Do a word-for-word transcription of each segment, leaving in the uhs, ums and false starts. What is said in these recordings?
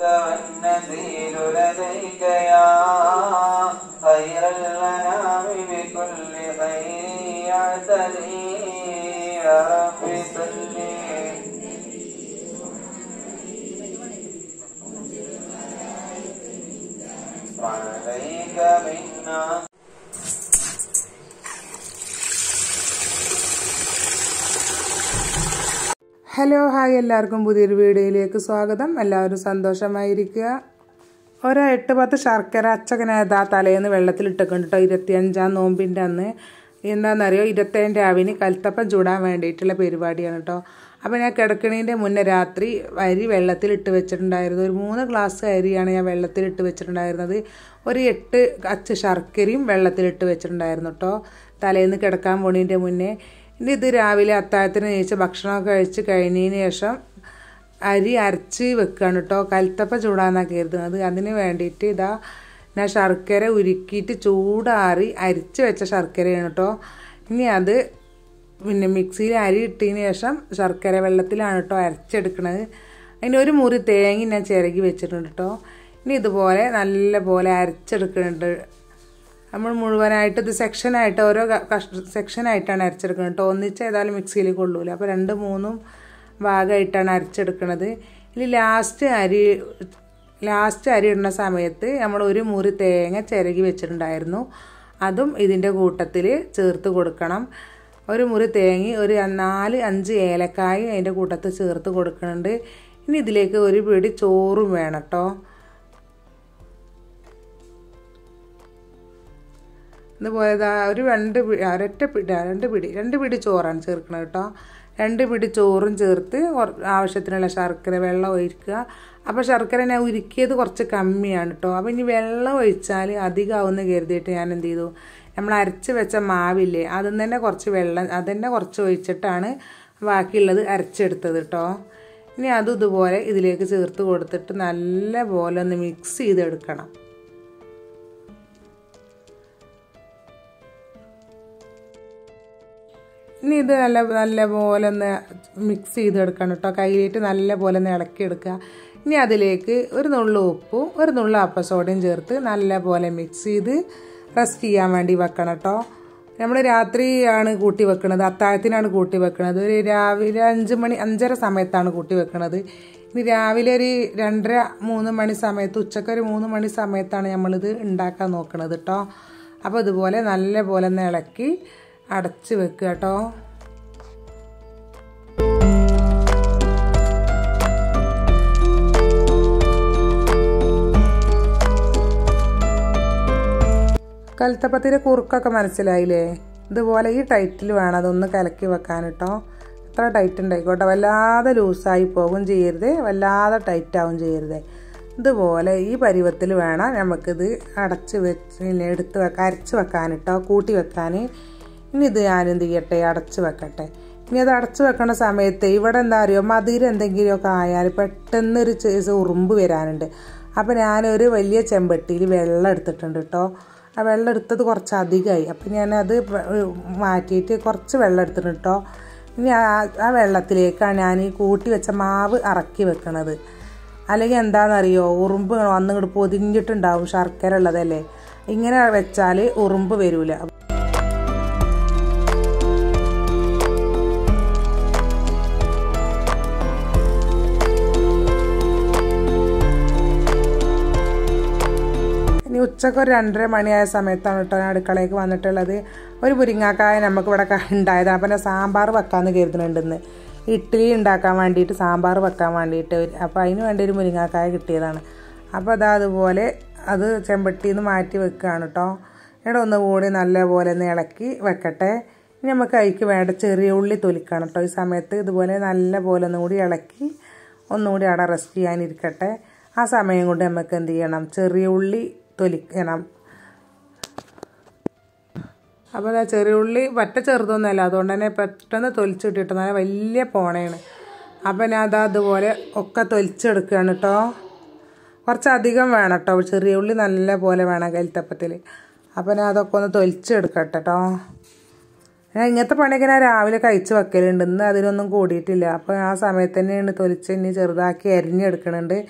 والنذير لديك يا خير الأنام بكل خير يعتدي يا رب صل عليك منا. Hello hi, എല്ലാവർക്കും പുതിയൊരു വീഡിയോയിലേക്ക് സ്വാഗതം. എല്ലാവരും സന്തോഷമായിരിക്കുക. ഒരു എട്ട് പത്ത് ശർക്കര അച്ചകനേതാ തലേന്ന് വെള്ളത്തിലിട്ടൊക്കെ ഇരുപത്തിയഞ്ചാം നോമ്പിൻ്റെ അന്ന് എന്താണെന്നറിയോ, ഇരുപത്തേഴ് രാവിന് കൽത്തപ്പം ചൂടാൻ വേണ്ടിയിട്ടുള്ള പരിപാടിയാണ് കേട്ടോ. അപ്പോൾ ഞാൻ കിടക്കണീൻ്റെ മുന്നേ രാത്രി അരി വെള്ളത്തിലിട്ട് വെച്ചിട്ടുണ്ടായിരുന്നു. ഒരു മൂന്ന് ഗ്ലാസ് അരിയാണ് ഞാൻ വെള്ളത്തിലിട്ട് വെച്ചിട്ടുണ്ടായിരുന്നത്. ഒരു എട്ട് അച്ച് ശർക്കരയും വെള്ളത്തിലിട്ട് വെച്ചിട്ടുണ്ടായിരുന്നു കേട്ടോ, തലേന്ന് കിടക്കാൻ പോണീൻ്റെ മുന്നേ. ഇനി ഇത് രാവിലെ അത്താഴത്തിന് കഴിച്ച് ഭക്ഷണമൊക്കെ കഴിച്ച് കഴിഞ്ഞതിന് ശേഷം അരി അരച്ച് വെക്കുകയാണ് കേട്ടോ. കൽത്തപ്പം ചൂടാന്നാണ് കരുതുന്നത്. അതിന് വേണ്ടിയിട്ട് ഇതാ ഞാൻ ശർക്കര ഉരുക്കിയിട്ട് ചൂടാറി അരിച്ച് വെച്ച ശർക്കരയാണ് കേട്ടോ. ഇനി അത് പിന്നെ മിക്സിയിൽ അരി ഇട്ടതിന് ശേഷം ശർക്കര വെള്ളത്തിലാണ് കേട്ടോ അരച്ചെടുക്കുന്നത്. അതിന് ഒരു മുറി തേങ്ങ ഞാൻ ചിരകി വെച്ചിട്ടുണ്ട് കേട്ടോ. ഇനി ഇതുപോലെ നല്ല പോലെ അരച്ചെടുക്കുന്നുണ്ട്. നമ്മൾ മുഴുവനായിട്ട് ഇത് സെക്ഷനായിട്ട് ഓരോ കഷ സെക്ഷനായിട്ടാണ് അരച്ചെടുക്കുന്നത് കേട്ടോ. ഒന്നിച്ച് ഏതായാലും മിക്സിയിൽ കൊള്ളൂല. അപ്പോൾ രണ്ട് മൂന്നും ഭാഗമായിട്ടാണ് അരച്ചെടുക്കുന്നത്. ഇനി ലാസ്റ്റ് അരി ലാസ്റ്റ് അരി ഇടുന്ന സമയത്ത് നമ്മൾ ഒരു മുറി തേങ്ങ ചിരകി വെച്ചിട്ടുണ്ടായിരുന്നു. അതും ഇതിൻ്റെ കൂട്ടത്തിൽ ചേർത്ത് കൊടുക്കണം. ഒരു മുറി തേങ്ങ, ഒരു നാല് അഞ്ച് ഏലക്കായും അതിൻ്റെ കൂട്ടത്തിൽ ചേർത്ത് കൊടുക്കുന്നുണ്ട്. ഇനി ഇതിലേക്ക് ഒരു പിടി ചോറും വേണം കേട്ടോ. അതുപോലെ ഒരു രണ്ട് ഒരൊറ്റ പിടി രണ്ട് പിടി രണ്ട് പിടി ചോറാണ് ചേർക്കുന്നത് കേട്ടോ. രണ്ട് പിടി ചോറും ചേർത്ത് ആവശ്യത്തിനുള്ള ശർക്കര വെള്ളം ഒഴിക്കുക. അപ്പോൾ ശർക്കര ഞാൻ ഉരുക്കിയത് കുറച്ച് കമ്മിയാണ് കേട്ടോ. അപ്പോൾ ഇനി വെള്ളം ഒഴിച്ചാൽ അധികമാവുമെന്ന് കരുതിയിട്ട് ഞാൻ എന്ത് ചെയ്തു, നമ്മൾ അരച്ച് വെച്ച മാവില്ലേ അതിൽ തന്നെ കുറച്ച് വെള്ളം അത് തന്നെ കുറച്ച് ഒഴിച്ചിട്ടാണ് ബാക്കിയുള്ളത് അരച്ചെടുത്തത് കേട്ടോ. ഇനി അതും ഇതുപോലെ ഇതിലേക്ക് ചേർത്ത് കൊടുത്തിട്ട് നല്ല പോലെ ഒന്ന് മിക്സ് ചെയ്തെടുക്കണം. ഇനി ഇത് നല്ല നല്ല പോലെ ഒന്ന് മിക്സ് ചെയ്തെടുക്കണം കേട്ടോ. കയ്യിലിട്ട് നല്ല പോലെ ഒന്ന് ഇളക്കിയെടുക്കുക. ഇനി അതിലേക്ക് ഒരു നുള്ളു ഉപ്പും ഒരു നുള്ളു അപ്പസോഡയും ചേർത്ത് നല്ല പോലെ മിക്സ് ചെയ്ത് റെസ്റ്റ് ചെയ്യാൻ വേണ്ടി വെക്കണം കേട്ടോ. നമ്മൾ രാത്രിയാണ് കൂട്ടി വെക്കുന്നത്, അത്താഴത്തിനാണ് കൂട്ടി വെക്കുന്നത്. ഒരു രാവിലെ അഞ്ച് മണി അഞ്ചര സമയത്താണ് കൂട്ടി വെക്കുന്നത്. ഇനി രാവിലെ ഒരു രണ്ടര മൂന്ന് മണി സമയത്ത്, ഉച്ചക്കൊരു മൂന്ന് മണി സമയത്താണ് നമ്മളിത് ഉണ്ടാക്കാൻ നോക്കുന്നത് കേട്ടോ. അപ്പോൾ ഇതുപോലെ നല്ല പോലെ ഒന്ന് ഇളക്കി അടച്ച് വെക്കുക കേട്ടോ. കൽത്തപ്പത്തിൻ്റെ കുറുക്കൊക്കെ മനസ്സിലായില്ലേ? ഇതുപോലെ ഈ ടൈറ്റിൽ വേണം അതൊന്ന് കലക്കി വെക്കാൻ കേട്ടോ. എത്ര ടൈറ്റ് ഉണ്ടായിക്കോട്ടെ, വല്ലാതെ ലൂസായി പോകും ചെയ്യരുത്, വല്ലാതെ ടൈറ്റാവും ചെയ്യരുത്. ഇതുപോലെ ഈ പരുവത്തിൽ വേണം നമുക്കിത് അടച്ച് വെച്ച് പിന്നെ എടുത്ത് വെക്കാൻ അരച്ച് വെക്കാൻ കേട്ടോ, കൂട്ടി വെക്കാൻ. ഇനി ഇത് ഞാനെന്ത് ചെയ്യട്ടെ, അടച്ച് വെക്കട്ടെ. ഇനി അത് അടച്ച് വെക്കണ സമയത്ത് ഇവിടെ എന്താ അറിയോ, മധുരം എന്തെങ്കിലുമൊക്കെ ആയാൽ പെട്ടെന്നൊരു ഉറുമ്പ് വരാനുണ്ട്. അപ്പോൾ ഞാനൊരു വലിയ ചെമ്പട്ടിയിൽ വെള്ളം എടുത്തിട്ടുണ്ട് കേട്ടോ. ആ വെള്ളം എടുത്തത് കുറച്ച് അധികമായി. അപ്പം ഞാനത് മാറ്റിയിട്ട് കുറച്ച് വെള്ളം എടുത്തിട്ടുണ്ട് കേട്ടോ. ഇനി ആ വെള്ളത്തിലേക്കാണ് ഞാൻ ഈ കൂട്ടി വെച്ച മാവ് ഇറക്കി വെക്കണത്. അല്ലെങ്കിൽ എന്താണെന്നറിയോ, ഉറുമ്പ് വന്നിങ്ങോട്ട് പൊതിഞ്ഞിട്ടുണ്ടാവും, ശർക്കര ഉള്ളതല്ലേ. ഇങ്ങനെ വെച്ചാൽ ഉറുമ്പ് വരില്ല. ഇനി ഉച്ചക്ക് ഒരു രണ്ടര മണിയായ സമയത്താണ് കേട്ടോ ഞാൻ അടുക്കളയ്ക്ക് വന്നിട്ടുള്ളത്. ഒരു മുരിങ്ങാക്കായ നമുക്ക് ഇവിടെ ഉണ്ടായതാണ്. അപ്പം ഞാൻ സാമ്പാർ വെക്കാമെന്ന് കരുതുന്നുണ്ടെന്ന്, ഇഡ്ഡലി ഉണ്ടാക്കാൻ വേണ്ടിയിട്ട് സാമ്പാർ വെക്കാൻ വേണ്ടിയിട്ട്. അപ്പോൾ അതിന് വേണ്ടി ഒരു മുരിങ്ങാക്കായ കിട്ടിയതാണ്. അപ്പോൾ അതാ അതുപോലെ അത് ചെമ്പട്ടിയിൽ നിന്ന് മാറ്റി വെക്കുകയാണ് കേട്ടോ. ഇവിടെ ഒന്നുകൂടി നല്ല പോലെ ഒന്ന് ഇളക്കി വെക്കട്ടെ. ഇനി നമുക്ക് അതിക്ക് വേണ്ട ചെറിയ ഉള്ളി തൊലിക്കണം കേട്ടോ. ഈ സമയത്ത് ഇതുപോലെ നല്ല പോലെ ഒന്നുകൂടി ഇളക്കി ഒന്നുകൂടി അവിടെ റെസ്റ്റ് ചെയ്യാനിരിക്കട്ടെ. ആ സമയം കൊണ്ട് നമുക്ക് എന്ത് ചെയ്യണം, ചെറിയ ഉള്ളി തൊലിക്കണം. അപ്പോൾ ആ ചെറിയ ഉള്ളി പറ്റ ചെറുതൊന്നുമല്ല, അതുകൊണ്ട് തന്നെ പെട്ടെന്ന് തൊലിച്ചിട്ടിട്ട് നല്ല വലിയ പോണയാണ്. അപ്പം ഞാൻ അതാ അതുപോലെ ഒക്കെ തൊലിച്ചെടുക്കുകയാണ് കേട്ടോ. കുറച്ചധികം വേണം കേട്ടോ, ചെറിയ ഉള്ളി നല്ല പോലെ വേണം കൽത്തപ്പത്തിൽ. അപ്പം ഞാൻ അതൊക്കെ ഒന്ന് തൊലിച്ചെടുക്കട്ടെ കേട്ടോ. ഞാൻ ഇങ്ങനത്തെ പണിയൊക്കെ ഞാൻ രാവിലെ കഴിച്ച് വെക്കലുണ്ട്. ഇന്ന് അതിനൊന്നും കൂടിയിട്ടില്ല. അപ്പോൾ ആ സമയത്ത് തന്നെയാണ് തൊലിച്ച് ഇനി ചെറുതാക്കി അരിഞ്ഞെടുക്കണുണ്ട്.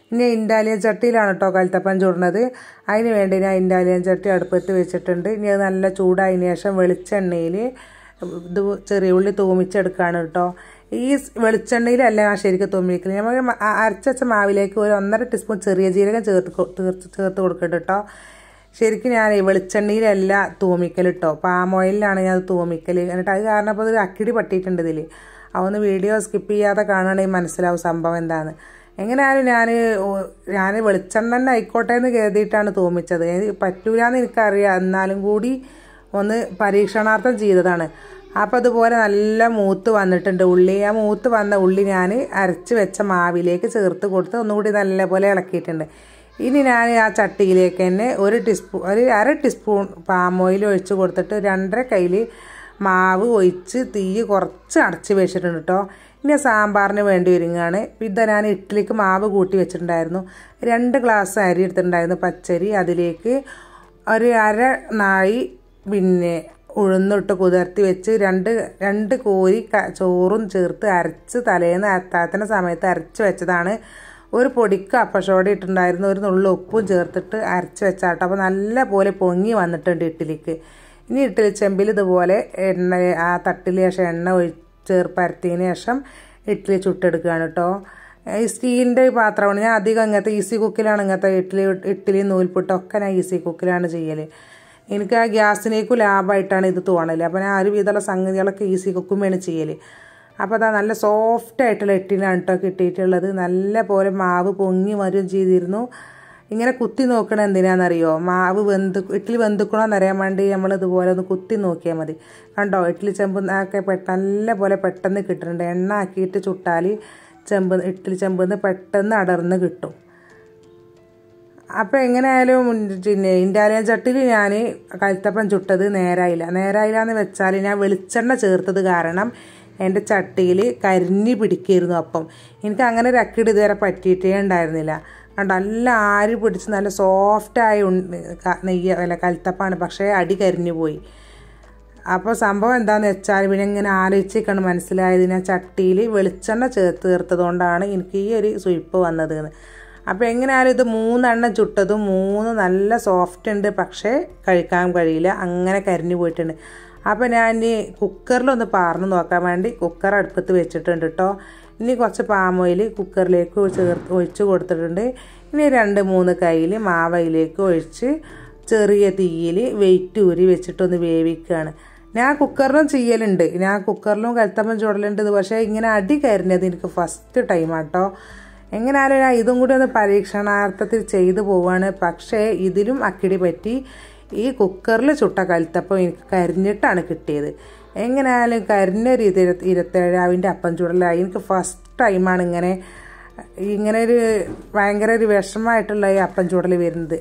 ഇനി ഇൻഡാലിയൻ ചട്ടിയിലാണ് കേട്ടോ കൽത്തപ്പം ചൂടുന്നത്. അതിന് വേണ്ടി ഞാൻ ഇൻഡാലിയൻ ചട്ടി അടുപ്പത്ത് വെച്ചിട്ടുണ്ട്. ഇനി അത് നല്ല ചൂടായതിന് ശേഷം വെളിച്ചെണ്ണയിൽ ഇത് ചെറിയ ഉള്ളി തൂമിച്ചെടുക്കുകയാണ് കേട്ടോ. ഈ വെളിച്ചെണ്ണയിലല്ല ഞാൻ ശരിക്കും തൂമിക്കുന്നത്. നമ്മൾ അരച്ച മാവിലേക്ക് ഒരു ഒന്നര ടീസ്പൂൺ ചെറിയ ജീരകം ചേർത്ത് ചേർത്ത് കൊടുക്കട്ടെ കേട്ടോ. ശരിക്കും ഞാൻ ഈ വെളിച്ചെണ്ണയിലല്ല തൂമിക്കൽ കേട്ടോ, പാം ഓയിലാണ് ഞാൻ തൂമിക്കൽ. എന്നിട്ട് അത് കാരണം അപ്പോൾ ഒരു അക്കിടി പറ്റിയിട്ടുണ്ട് ഇതിൽ. അതൊന്ന് വീഡിയോ സ്കിപ്പ് ചെയ്യാതെ കാണുകയാണെങ്കിൽ മനസ്സിലാവും സംഭവം എന്താണെന്ന്. എങ്ങനെയായാലും ഞാൻ ഞാൻ വെളിച്ചെണ്ണ തന്നെ ആയിക്കോട്ടെ എന്ന് കരുതിയിട്ടാണ് തൂമിച്ചത്. പറ്റൂലെന്ന് എനിക്കറിയാം, എന്നാലും കൂടി ഒന്ന് പരീക്ഷണാർത്ഥം ചെയ്തതാണ്. അപ്പോൾ അതുപോലെ നല്ല മൂത്ത് വന്നിട്ടുണ്ട് ഉള്ളി. ആ മൂത്ത് വന്ന ഉള്ളി ഞാൻ അരച്ച് വെച്ച മാവിലേക്ക് ചേർത്ത് കൊടുത്ത് ഒന്നുകൂടി നല്ലപോലെ ഇളക്കിയിട്ടുണ്ട്. ഇനി ഞാൻ ആ ചട്ടിയിലേക്ക് തന്നെ ഒരു ടീസ്പൂൺ ഒരു അര ടീസ്പൂൺ പാം ഓയിൽ ഒഴിച്ച് കൊടുത്തിട്ട് രണ്ടര കയ്യിൽ മാവ് ഒഴിച്ച് തീ കുറച്ച് അടച്ച് വെച്ചിട്ടുണ്ട് കേട്ടോ. ഇനി സാമ്പാറിന് വേണ്ടി ഒരുങ്ങാണ്. ഇത് ഞാൻ ഇഡ്ഡലിക്ക് മാവ് കൂട്ടി വെച്ചിട്ടുണ്ടായിരുന്നു. രണ്ട് ഗ്ലാസ് അരി എടുത്തിട്ടുണ്ടായിരുന്നു പച്ചരി. അതിലേക്ക് ഒരു അര നാഴി പിന്നെ ഉഴുന്നിട്ട് കുതിർത്തി വെച്ച് രണ്ട് രണ്ട് കോരി ചോറും ചേർത്ത് അരച്ച് തലേന്ന് അത്താഴത്തിൻ്റെ സമയത്ത് അരച്ച് വെച്ചതാണ്. ഒരു പൊടിക്ക് അപ്പസോഡ ഇട്ടുണ്ടായിരുന്നു, ഒരു നുള്ളു ഉപ്പും ചേർത്തിട്ട് അരച്ച് വെച്ചാട്ടോ. അപ്പോൾ നല്ല പോലെ പൊങ്ങി വന്നിട്ടുണ്ട് ഇഡ്ഡലിക്ക്. ഇനി ഇഡ്ഡലി ചെമ്പിൽ ഇതുപോലെ എണ്ണ ആ തട്ടിൽ ശേഷം എണ്ണ ഒഴി ചേർപ്പരത്തിയതിന് ശേഷം ഇഡ്ഡലി ചുട്ടെടുക്കുകയാണ് കേട്ടോ. ഈ സ്റ്റീലിൻ്റെ പാത്രമാണ്. ഞാൻ അധികം ഇങ്ങനത്തെ ഈസി കുക്കിലാണ് ഇങ്ങനത്തെ ഇഡ്ഡലി ഇഡ്ഡലി നൂൽപുട്ടൊക്കെ ഞാൻ ഈസി കുക്കിലാണ് ചെയ്യൽ. എനിക്ക് ആ ഗ്യാസിനേക്കും ലാഭമായിട്ടാണ് ഇത് തോന്നൽ. അപ്പോൾ ഞാൻ ഒരു വിധമുള്ള സംഗതികളൊക്കെ ഈസി കുക്കും വേണം ചെയ്യൽ. അപ്പോൾ അതാ നല്ല സോഫ്റ്റ് ആയിട്ടുള്ള ഇഡ്ഡലിയാണ് കേട്ടോ കിട്ടിയിട്ടുള്ളത്. നല്ല പോലെ മാവ് പൊങ്ങി വരും ചെയ്തിരുന്നു. ഇങ്ങനെ കുത്തി നോക്കണം എന്തിനാണെന്നറിയോ, മാവ് വെന്ത് ഇഡ്ഡലി വെന്തുക്കണമെന്ന് അറിയാൻ വേണ്ടി നമ്മൾ ഇതുപോലെ ഒന്ന് കുത്തി നോക്കിയാൽ മതി. കണ്ടോ, ഇഡ്ഡലി ചെമ്പ് ഒക്കെ പെട്ട നല്ല പോലെ പെട്ടെന്ന് കിട്ടുന്നുണ്ട്. എണ്ണ ആക്കിയിട്ട് ചുട്ടാൽ ചെമ്പ് ഇഡ്ഡലി ചെമ്പ് പെട്ടെന്ന് അടർന്ന് കിട്ടും. അപ്പോൾ എങ്ങനെയായാലും പിന്നെ ഇൻഡാലിയൻ ചട്ടിയിൽ ഞാൻ കൽത്തപ്പം ചുട്ടത് നേരായില്ല. നേരായില്ല എന്ന് വെച്ചാൽ ഞാൻ വെളിച്ചെണ്ണ ചേർത്തത് കാരണം എൻ്റെ ചട്ടിയിൽ കരിഞ്ഞി പിടിക്കായിരുന്നു. അപ്പം എനിക്ക് അങ്ങനെ ഒരു അക്കിടി ഇതുവരെ പറ്റിയിട്ടേ ഉണ്ടായിരുന്നില്ല. കണ്ടോ, നല്ല ആരി പിടിച്ച് നല്ല സോഫ്റ്റായി നെയ്യ് അല്ല കൽത്തപ്പാണ്, പക്ഷേ അടി കരിഞ്ഞു പോയി. അപ്പോൾ സംഭവം എന്താണെന്ന് വെച്ചാൽ പിന്നെ ഇങ്ങനെ ആലോചിച്ചേക്കാണ് മനസ്സിലായത് ഞാൻ ചട്ടിയിൽ വെളിച്ചെണ്ണ ചേർത്ത് ചേർത്തതുകൊണ്ടാണ് എനിക്ക് ഈ ഒരു സുയിപ്പ് വന്നതെന്ന്. അപ്പോൾ എങ്ങനെയായാലും ഇത് മൂന്നെണ്ണം ചുട്ടതും മൂന്ന് നല്ല സോഫ്റ്റ് ഉണ്ട്, പക്ഷേ കഴിക്കാൻ കഴിയില്ല, അങ്ങനെ കരിഞ്ഞു പോയിട്ടുണ്ട്. അപ്പോൾ ഞാൻ കുക്കറിലൊന്ന് പാർന്ന് നോക്കാൻ വേണ്ടി കുക്കർ അടുപ്പത്ത് വെച്ചിട്ടുണ്ട് കേട്ടോ. ഇനി കുറച്ച് പാം ഓയിൽ കുക്കറിലേക്ക് ചേർത്ത് ഒഴിച്ച് കൊടുത്തിട്ടുണ്ട്. ഇനി രണ്ട് മൂന്ന് കയ്യിൽ മാവയിലേക്ക് ഒഴിച്ച് ചെറിയ തീയിൽ വെയിറ്റ് ഊരി വെച്ചിട്ടൊന്ന് വേവിക്കുകയാണ്. ഞാൻ കുക്കറിലും ചെയ്യലുണ്ട്, ഞാൻ കുക്കറിലും കൽത്തപ്പം ചുടലുണ്ട്. പക്ഷേ ഇങ്ങനെ അടി കരിഞ്ഞത് എനിക്ക് ഫസ്റ്റ് ടൈമാണ് കേട്ടോ. എങ്ങനെയായാലും ഞാൻ ഇതും കൂടി ഒന്ന് പരീക്ഷണാർത്ഥത്തിൽ ചെയ്തു പോവുകയാണ്. പക്ഷേ ഇതിലും അക്കിടി പറ്റി. ഈ കുക്കറിൽ ചുട്ട കൽത്തപ്പം എനിക്ക് കരിഞ്ഞിട്ടാണ് കിട്ടിയത്. എങ്ങനെയായാലും കരിഞ്ഞൊരു ഇത് ഇരുപത്തേഴാവിൻ്റെ അപ്പം ചുടലായി. എനിക്ക് ഫസ്റ്റ് ടൈമാണ് ഇങ്ങനെ ഇങ്ങനെ ഒരു ഭയങ്കര ഒരു വിഷമമായിട്ടുള്ള ഈ അപ്പം ചുടൽ വരുന്നത്.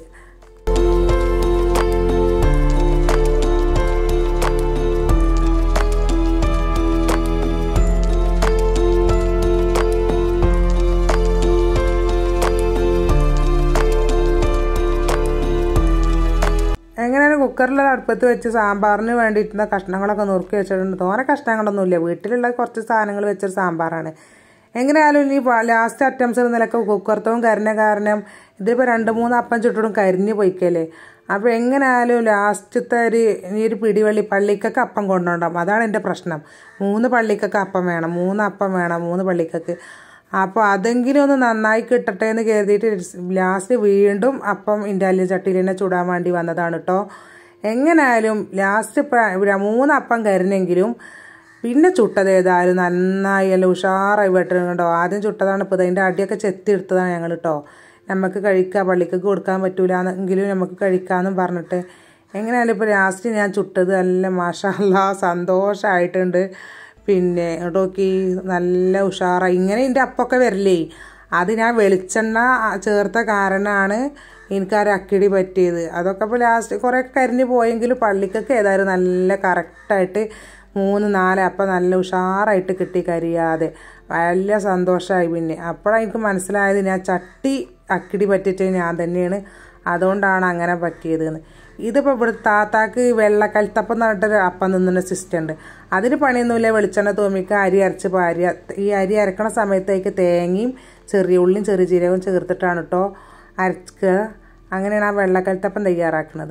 എങ്ങനെയാണ് കുക്കറിൽ അടുപ്പത്ത് വെച്ച് സാമ്പാറിന് വേണ്ടിയിട്ടുള്ള കഷ്ണങ്ങളൊക്കെ നുറുക്കി വെച്ചിട്ടുണ്ട്. തോനെ കഷ്ണങ്ങളൊന്നുമില്ല, വീട്ടിലുള്ള കുറച്ച് സാധനങ്ങൾ വെച്ചൊരു സാമ്പാറാണ്. എങ്ങനെയായാലും ഇനി ലാസ്റ്റ് അറ്റംപ്സ് നിലക്ക് കുക്കർത്തവും കരിഞ്ഞ കാരണം ഇതിപ്പോൾ രണ്ട് മൂന്ന് അപ്പം ചുട്ടിടും കരിഞ്ഞ് പോയിക്കല്ലേ. അപ്പോൾ എങ്ങനെയായാലും ലാസ്റ്റത്തെ ഒരു ഈ ഒരു പിടിവള്ളി പള്ളിക്കൊക്കെ അപ്പം കൊണ്ടുണ്ടാകും. അതാണ് എൻ്റെ പ്രശ്നം. മൂന്ന് പള്ളിക്കൊക്കെ അപ്പം വേണം, മൂന്ന് അപ്പം വേണം മൂന്ന് പള്ളിക്കൊക്കെ. അപ്പോൾ അതെങ്കിലും ഒന്ന് നന്നായി കിട്ടട്ടെ എന്ന് കരുതിയിട്ട് ലാസ്റ്റ് വീണ്ടും അപ്പം ഇൻഡാലിയൻ ചട്ടിയിൽ തന്നെ ചുടാൻ വേണ്ടി വന്നതാണ് കേട്ടോ. എങ്ങനെയായാലും ലാസ്റ്റ് മൂന്ന് അപ്പം കരിഞ്ഞെങ്കിലും പിന്നെ ചുട്ടത് ഏതായാലും നന്നായി അല്ല ഉഷാറായി വെട്ടുന്നുണ്ടോ. ആദ്യം ചുട്ടതാണ് ഇപ്പോൾ അതിൻ്റെ അടിയൊക്കെ ചെത്തി എടുത്തതാണ് ഞങ്ങൾ കേട്ടോ. നമുക്ക് കഴിക്കാം, പള്ളിക്കൊക്കെ കൊടുക്കാൻ പറ്റൂല എന്നെങ്കിലും നമുക്ക് കഴിക്കാമെന്നും പറഞ്ഞിട്ട്. എങ്ങനെയായാലും ഇപ്പോൾ ലാസ്റ്റ് ഞാൻ ചുട്ടത് നല്ല മാഷാ അല്ലാ സന്തോഷമായിട്ടുണ്ട്. പിന്നെ നോക്കി നല്ല ഉഷാറായി. ഇങ്ങനെ എൻ്റെ അപ്പമൊക്കെ വരില്ലേ, അത് ഞാൻ വെളിച്ചെണ്ണ ചേർത്ത കാരണമാണ് എനിക്കൊരു അക്കിടി പറ്റിയത്. അതൊക്കെ ഇപ്പോൾ ലാസ്റ്റ് കുറേ കരിഞ്ഞ് പോയെങ്കിലും പള്ളിക്കൊക്കെ ഏതായാലും നല്ല കറക്റ്റായിട്ട് മൂന്ന് നാല് അപ്പം നല്ല ഉഷാറായിട്ട് കിട്ടി കരിയാതെ. വലിയ സന്തോഷമായി. പിന്നെ അപ്പോഴാണ് എനിക്ക് മനസ്സിലായത് ഞാൻ ചട്ടി അക്കിടി പറ്റിയിട്ട് ഞാൻ തന്നെയാണ്, അതുകൊണ്ടാണ് അങ്ങനെ പറ്റിയതെന്ന്. ഇതിപ്പോൾ ഇവിടെ താത്താക്ക് വെള്ളക്കൽത്തപ്പം എന്ന് പറഞ്ഞിട്ടൊരു അപ്പം നിന്നുന്ന സിസ്റ്റം ഉണ്ട്. അതിന് പണിയൊന്നുമില്ല, വെളിച്ചെണ്ണ തോമിക്കുക, അരി അരച്ച് പാരുക. ഈ അരി അരക്കണ സമയത്തേക്ക് തേങ്ങയും ചെറിയ ഉള്ളിയും ചെറിയ ജീരകവും ചേർത്തിട്ടാണ് കേട്ടോ അരക്കുക. അങ്ങനെയാണ് ആ വെള്ളക്കൽത്തപ്പം തയ്യാറാക്കുന്നത്.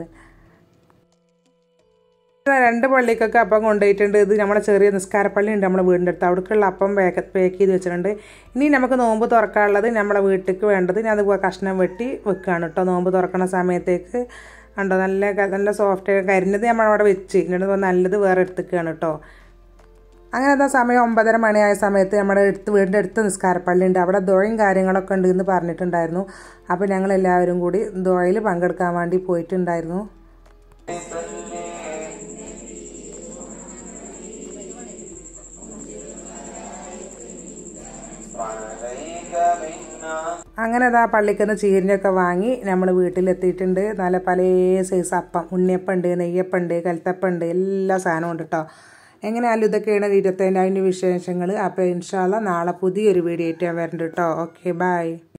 രണ്ട് പള്ളിക്കൊക്കെ അപ്പം കൊണ്ടുപോയിട്ടുണ്ട്. ഇത് നമ്മളെ ചെറിയ നിസ്കാരപ്പള്ളി ഉണ്ട് നമ്മുടെ വീടിൻ്റെ അടുത്ത്, അവിടേക്കുള്ള അപ്പം പാക്ക് പാക്ക് ചെയ്ത് വെച്ചിട്ടുണ്ട്. ഇനി നമുക്ക് നോമ്പ് തുറക്കാനുള്ളത് നമ്മളെ വീട്ടിലേക്ക് വേണ്ടത് ഞാൻ അത് കഷ്ണം വെട്ടി വെക്കുകയാണ് കേട്ടോ. നോമ്പ് തുറക്കണ സമയത്തേക്ക് ഉണ്ടോ നല്ല നല്ല സോഫ്റ്റ് കരിഞ്ഞത് നമ്മളവിടെ വെച്ച് എന്നിട്ട് നല്ലത് വേറെ എടുത്തേക്കാണ് കേട്ടോ. അങ്ങനെ എന്താ സമയം ഒമ്പതര മണിയായ സമയത്ത് നമ്മുടെ അടുത്ത് വീടിൻ്റെ അടുത്ത് നിസ്കാരപ്പള്ളി ഉണ്ട്, അവിടെ ദുആയും കാര്യങ്ങളൊക്കെ ഉണ്ട് എന്ന് പറഞ്ഞിട്ടുണ്ടായിരുന്നു. അപ്പോൾ ഞങ്ങളെല്ലാവരും കൂടി ദുആയിൽ പങ്കെടുക്കാൻ വേണ്ടി പോയിട്ടുണ്ടായിരുന്നു. അങ്ങനെ അതാ പള്ളിക്കുന്ന ചീരിനൊക്കെ വാങ്ങി നമ്മൾ വീട്ടിലെത്തിയിട്ടുണ്ട്. നല്ല പല സൈസ് അപ്പം, ഉണ്ണിയപ്പം ഉണ്ട്, നെയ്യപ്പം ഉണ്ട്, കൽത്തപ്പം ഉണ്ട്, എല്ലാ സാധനവും ഉണ്ട് കേട്ടോ. എങ്ങനെയായാലും ഇതൊക്കെയാണ് ഇരുപത്തേഴായിരം വിശേഷങ്ങൾ. അപ്പോൾ ഇൻഷാ അല്ലാഹ് നാളെ പുതിയൊരു വീഡിയോ ആയിട്ട് ഞാൻ വരുന്നുണ്ട് കേട്ടോ. Okay by.